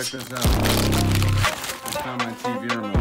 Check this out. I found my TV remote.